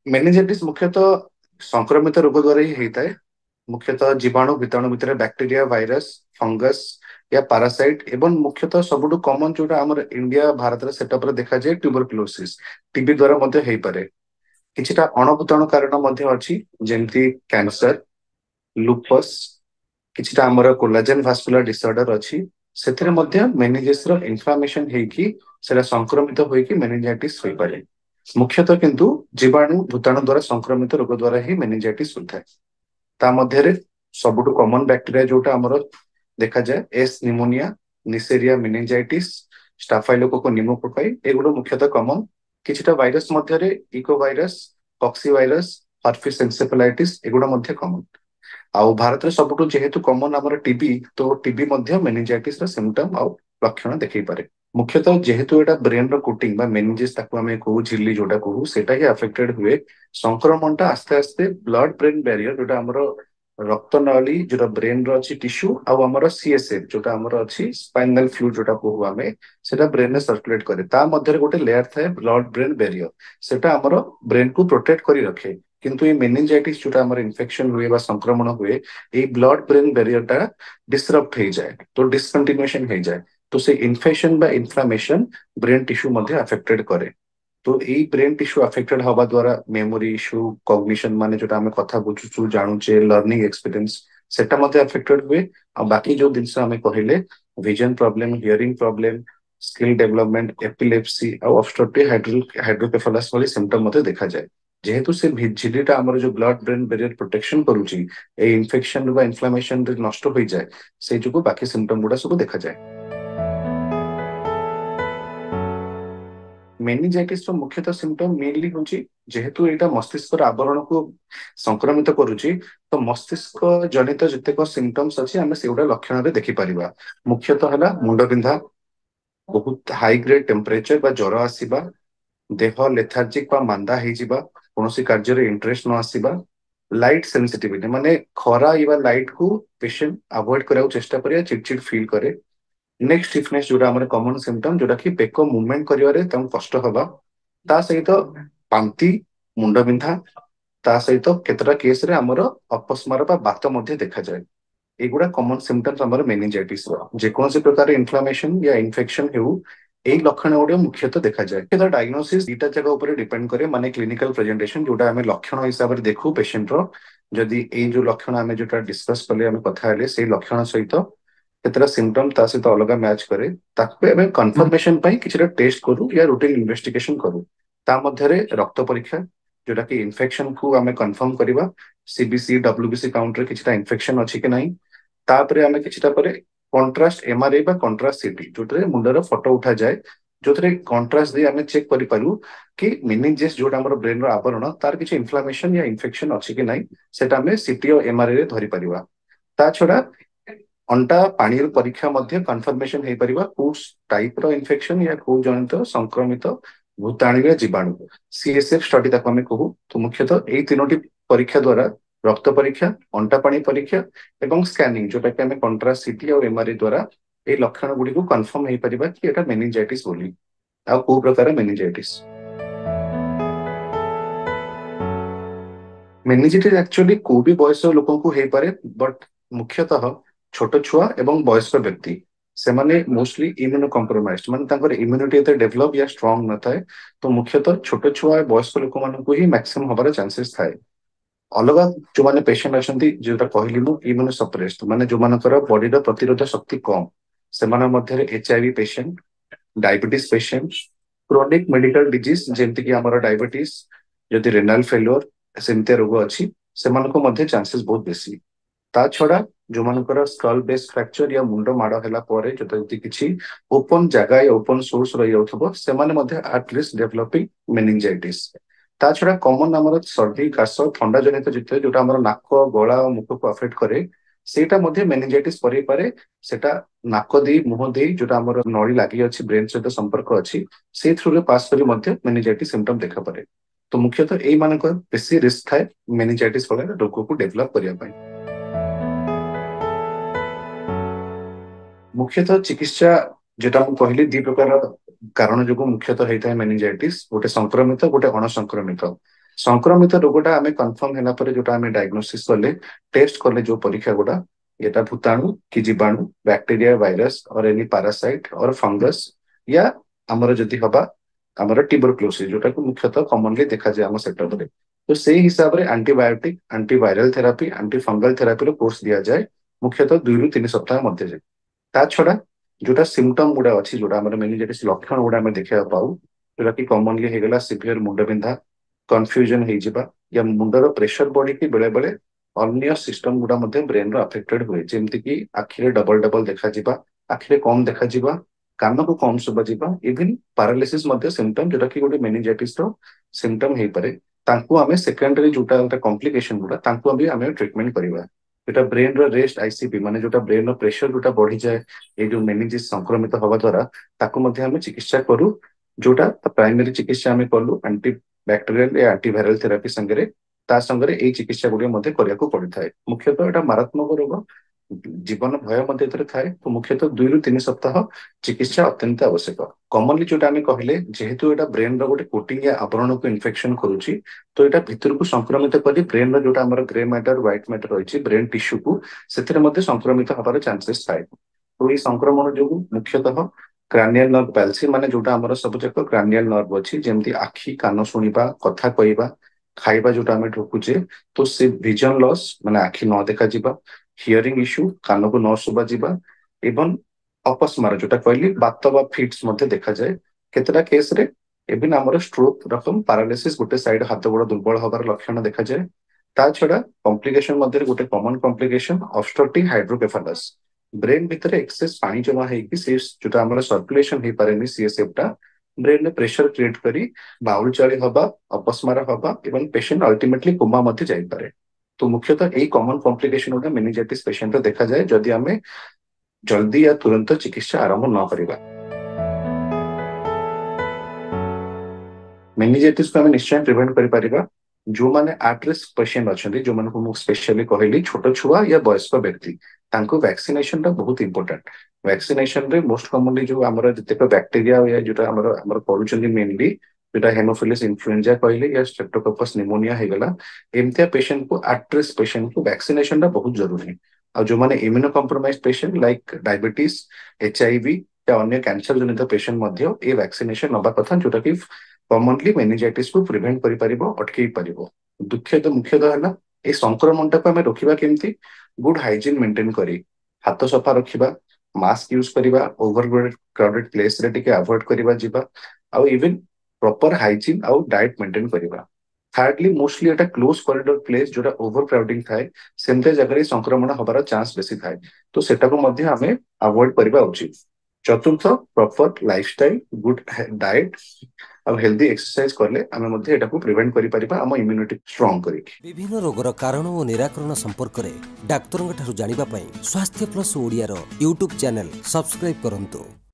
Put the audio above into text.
Meningitis मुख्यतः संक्रमित रोग द्वारा ही होता है। मुख्यतः जीवाणु भूताणु भितर बैक्टीरिया भाइरस फंगस या पारासाइट एवं मुख्यतः सबुठु कॉमन जोटा हमर इंडिया भारत रे सेटअप रे देखा जाए ट्यूबरकुलोसिस टीबी द्वारा मध्य हेई पारे। किछिटा अणुभूताणु कारण मध्य अछि जेमति कैंसर लुपस किछिटा हमर कोलाजन भास्कुलर डिसऑर्डर अछि ସେଥିରେ ମଧ୍ୟ मेनिंजेस ର ଇନଫ୍ଲାମେସନ ହେଇକି ସେଟା ସଂକ୍ରମିତ ହୋଇକି मेनिंजाइटिस ହୋଇପାରେ। मुख्यतः किंतु जीवाणु भूताणु द्वारा संक्रमित रोग द्वारा ही मेनिंजाइटिस होता है। ता मध्यरे सबुठु कॉमन बैक्टीरिया जोटा हमर देखा जाए S pneumonia Neisseria meningitis staphylococcus pneumococci एगुडो मुख्यतः कॉमन। किछिटा वायरस मध्यरे echo virus poxy virus herpes encephalitis एगुडो मध्य कॉमन। आउ भारत रे सबुठु जेहेतु कॉमन हमर टीबी तो टीबी मध्य मेनिंजाइटिस ର सिम्पटम आउ लक्षण देखै पारे। मुख्यतः जेहेतु एटा ब्रेन रो कोटिंग बा मेनिंजेस ताकू हमें कहू झिल्ली जोटा कहू सेटा ही अफेक्टेड हुए। संक्रमणटा आस्ते आस्ते ब्लड ब्रेन बैरियर जोटा हमर रक्त नली जोटा ब्रेन रो अछि टिश्यू आउ हमर सीएसएफ जोटा हमर अछि स्पाइनल फ्लूइड जोटा कहू हमें सेटा ब्रेन में सर्कुलेट करे। ता मध्य गोटे लेयर थाए ब्लड ब्रेन बैरियर सेटा हमर ब्रेन को प्रोटेक्ट करी रखे। किंतु ये मेनिंजाइटिस जोटा हमर इन्फेक्शन हुए बा संक्रमण हुए ये ब्लड ब्रेन बैरियर टा डिसरप्ट हो जाए तो डिसकंटिन्यूएशन हो जाए तो से इन्फेक्शन बा इन्फ्लामेशन ब्रेन टिश्यू मध्य अफेक्टेड करे। तो यही ब्रेन टिश्यू अफेक्टेड हवा द्वारा मेमोरी इश्यू कॉग्निशन माने जोटा हमें कथा बुझुचु जानुचे लर्निंग एक्सपीरियंस सेटा मध्य अफेक्टेड हुए। आ बाकी जो जिनस हमें कहले vision problem hearing problem skill development epilepsy और ऑब्स्ट्रक्टिव हाइड्रोकेफालस वाली सिम्पटम मध्य देखा जाए। जेहेतु से झिल्लीटा हमर जो ब्लड ब्रेन बैरियर प्रोटेक्शन करूची ए इन्फेक्शन बा इन्फ्लामेशन रे नष्ट हो जाए से जो बाकी सिम्पटम गुड़ा सब देखा जाए। मेनिंजाइटिस रो मुख्यतः सिम्पटम मेनली होची जेहेतु एटा मस्तिष्क आवरण को संक्रमित करूची तो मस्तिष्क जनित जतेक सिम्पटम्स अछि हमें सेउडा लक्षण रे देखि परिबा। मुख्यतः हला मुंड बिंधा बहुत हाई ग्रेड टेम्परेचर बा ज्वर आसीबा देह लेथार्जिक बा मांदा ହେଇଯିବା कौनसी कार्य रे इंटरेस्ट न आसीबा लाइट सेंसिटिविटी माने खरा इवा लाइट को पेशेंट अवॉइड कराउ चेष्टा करिया चिड़चिड़ फील करे। नेक स्टिफनेस जोटा हमर कॉमन सिम्पटम जोटा कि बेक मूवमेंट करिवारे तम कष्ट हवा ता सहित पांति मुंड बिंधा ता सहित केतरा केस रे हमर अपस्मार बा बात मध्य देखा जाए। एगुड़ा कॉमन सिम्पटम्स हमर मेनिंजाइटिस रो जेकोसी प्रकार इन्फ्लामेशन या इन्फेक्शन हेउ एई लक्षण गुड़े मुख्यतः देखा जाए। मुख्यतः डायग्नोसिस दीटा जगह ऊपर डिपेंड करे माने क्लिनिकल प्रेजेंटेशन जोटा हमें लक्षण हिसाब रे देखू पेशेंट रो जदि एई जो लक्षण हमें जोटा डिस्कस करले हमें कथा हेले सेई लक्षण सहित केतरा सिम्पटम ता सहित अलग मैच करे ताकू हमें कंफर्मेशन पई किछटा टेस्ट करू या रूटीन इन्वेस्टिगेशन करू। ता मध्य रे रक्त परीक्षा जोटा कि इन्फेक्शन को हमें कंफर्म करबा सीबीसी डब्ल्यूबीसी काउंट रे किछटा इन्फेक्शन अछि कि नहीं तापरे हमें किछटा परे कंट्रास्ट एमआरआई बा कंट्रास्ट सीटी जोटरे मुंडर फोटो उठा जाए जोथरे कंट्रास्ट दे हमें चेक करि पारू कि मेनिंजेस जोटा हमर ब्रेन रो आवरण तार किछ इन्फ्लामेशन या इन्फेक्शन अछि कि नहीं सेटा हमें सीटी और एमआरआई रे धरि परिबा। ता छडा अंटा पानी रो परीक्षा मध्य कंफर्मेशन हे परिबा को टाइप रो इन्फेक्शन या को जनित संक्रमित भूताणु या जीवाणु सीएसएफ स्टडी ताको हमें कहू। तो मुख्यतः एई तीनोटी परीक्षा द्वारा रक्त परीक्षा अंटा पानी परीक्षा एवं स्कैनिंग जोटा कि हमें कंट्रास्ट सीटी और एमआरआई द्वारा ए लक्षण गुडी को कंफर्म हे परिबा कि एटा मेनिंजाइटिस बोली आ को प्रकार मेनिंजाइटिस। मेनिंजाइटिस एक्चुअली को भी बयस लोगों को हे पारे बट मुख्यतः छोट छुआ एवं वयस्क व्यक्ति से माने मोस्टली इम्यूनो कॉम्प्रोमाइज्ड माने तांकर इम्यूनिटी एते डेवलप या स्ट्रांग न थाए। तो मुख्यतः छोट छुआ वयस्क लोक मान को ही मैक्सिमम हबार चांसेस थाए। अलग जो माने पेशेंट अछंती जेटा कहली मु इम्यूनो सप्रेस्ड माने जो मानकर बॉडी रो प्रतिरोध शक्ति कम से माने मध्य HIV patient diabetes patient chronic medical disease जेमति कि हमर डायबिटीज जदि रेनाल फेल्योर सेमते रोग अछि सेमानको मध्य चांसेस बहुत बेसी। ता छडा जो मानकर स्कल बेस फ्रैक्चर या मुंड माड होला परे जदि किछि ओपन जगह या ओपन सोर्स रहि जाउथबो से माने मध्य एटलीस्ट डेवलपिंग मेनिंजाइटिस। ता छडा कॉमन हमर सर्दी काश ठंडा जनित जिते जोटा हमर नाक गला और मुख को अफेक्ट करे सेटा मध्य मेनिंजाइटिस परि पारे। सेटा नाक दे मुह दे जोटा हमर नळी लागि अछि ब्रेन सहित संपर्क अछि से थ्रू रे पास करी मध्य मेनिंजाइटिस सिम्पटम देखा पारे। तो मुख्यतः एई मानकर बेसी रिस्क थाए मेनिंजाइटिस वाला रोग को डेवलप करिया पाए। मुख्यतः चिकित्सा जेटा हम कहली दी प्रकार कारण जो मुख्यतः होता है मेनिंजाइटिस गोटे संक्रमित गोटे अणसंक्रमित। संक्रमित रोगटा आम कनफर्म होला पर जोटा आम डायग्नोसिस कले टेस्ट कले जो परीक्षा गुड़ा ये भूताणु कि जीवाणु बैक्टीरिया वायरस और एनी पारासाइट और फंगस या आमर जदि हवा आमर ट्यूबरक्लोसिस जोटा को मुख्यतः कॉमनली देखा जाए आम सेक्टर में। तो से हिसाब से antibiotic antiviral therapy antifungal therapy course दिया जाए मुख्यतः 2 ରୁ 3 सप्ताह मध्य जाए। ता छड़ा जोटा सिम्पटम गुड़ा अच्छी जोटा मेनिंजाइटिस लक्षण गुड़ा देखा पाऊ जोटा कि कॉमनली होगला सिवियर मुंड बिंधा कन्फ्यूजन या मुंडर प्रेशर बढ़ी बेले बेले अन्य सिस्टम गुड़ा ब्रेन अफेक्टेड हुए जमती कि आखिरे डबल डबल देखा आखिरे कम देखा कान को कम शुभा इवन पारालिसिस सिम्पटम जोटा कि गोटे मेनिंजाइटिस सिम्पटम हो पारे तांको आमे सेकेंडरी जोटा कॉम्प्लिकेशन गुड़ा तांको भी आमे ट्रीटमेंट करवा जोटा ब्रेन रेस्ट आईसीपी माने जोटा ब्रेन प्रेशर जोटा बढ़ी जाए ये जो मेनिंजिस संक्रमित हवा द्वारा ताको मध्ये आमे चिकित्सा करू जोटा प्राइमरी चिकित्सा आमे कलु एंटी बैक्टेरियल या एंटीवायरल थेरापी संगे ता संगे ए चिकित्सा गुड़िया मध्य करिया को पड़िथाय। मुख्यतः एटा मारात्मक रोग जीवन भय मध्य थाए तो मुख्यतः 2 ରୁ 3 सप्ताह चिकित्सा अत्यंत आवश्यक। कॉमनली जोटा आमे कहले जेहेतु एटा ब्रेन रो गोटे कोटिंग या आवरण को इन्फेक्शन करूची तो एटा भितर को संक्रमित करी ब्रेन रो जोटा हमर ग्रे मैटर व्हाइट मैटर रहिछि ब्रेन टिश्यू को सेथिरे मध्य संक्रमित हबार चांसेस थाए। तो ये संक्रमण जो मुख्यतः क्रानियल नर्व पैल्सी माने जोटा हमर सब जाक क्रानियल नर्व अछि जेमती आखि कान सुनिबा कथा कहबा खाइबा जोटा आमे ढोकुचे तो से विजन लॉस माने आखि न देखा जिबा हियरिंग इश्यू कान को न सुबा जिबा एवं अपस्मार जोटा कहली बात बा फिट्स मध्य देखा जाए केतेटा केस रे एबिन हमर स्ट्रोक रकम पैरालिसिस गोटे साइड हाथ गोड़ दुर्बल हबार लक्षण देखा जाए। ता छड़ा कॉम्प्लिकेशन मध्य गोटे common complication obstructive hydrocephalus brain भितर एक्सेस पानी जमा होगी से जोटा हमर सर्कुलेशन हो पारे सीएसएफ टा ब्रेन में प्रेशर क्रिएट करी बाउल चाली हवा अपस्मार हवा एवं पेशेंट अल्टीमेटली कोमा मध्य जाई पारे। तो मुख्यतः यही कॉमन कॉम्प्लिकेशन गुड़ा मेनिंजाइटिस पेशेंट देखा जाए जदि आमे जल्दी या तुरंत चिकित्सा आरंभ न करिबा। मेनिंजाइटिस को आमे निश्चय प्रिवेंट करि परिबा जो माने एट रिस्क पेशेंट अछंती जो माने को मु स्पेशली कहली छोट छुआ या वयस्क व्यक्ति तांको वैक्सीनेशन टा बहुत इंपोर्टेंट। वैक्सीनेशन रे मोस्ट कॉमनली जो हमर जतेक बैक्टीरिया या जोटा हमर हमर करूचंदी मेनली जोटा हेमोफिलस इन्फ्लुएंजा कहले या स्ट्रेप्टोकोकस निमोनिया हेगला एमतिया पेशेंट को एट रिस्क पेशेंट को वैक्सीनेशन टा बहुत जरूरी। और जो माने immunocompromise patient like diabetes HIV या अन्य कैंसर जनित पेशेंट मध्य ए वैक्सीनेशन नबा कथा जोटा कि कॉमनली मेनिंजाइटिस को प्रिवेंट करि परिबो अटकेई परिबो। मुख्यतः है ए संक्रमण टाको आमे रोकिबा केमती गुड हाइजीन मेंटेन करी हाथ सफा रखिबा मास्क यूज करिबा ओवर क्राउडेड प्लेस रे टिके अवॉइड करिबा जिबा आ इवन प्रॉपर हाइजीन आ डाइट मेंटेन करिबा। थर्डली मोस्टली एटा क्लोज कॉरिडोर प्लेस जोटा ओवर क्राउडिंग थाए सेमते जगह संक्रमण हबार चांस बेसी थाए तो सेटा को मध्य आमे अवॉइड करिबा उचित। चतुर्थ प्रॉपर लाइफस्टाइल गुड डाइट अब हेल्दी एक्सरसाइज करले आमे मध्ये एटा को प्रिवेंट करि परिबा हम इम्यूनिटी स्ट्रांग करी। विभिन्न रोगर कारण और निराकरण संपर्क में डाक्तरंग ठारू जानिबा पई स्वास्थ्य प्लस ओडिया रो यूट्यूब चैनल सब्सक्राइब करंतु।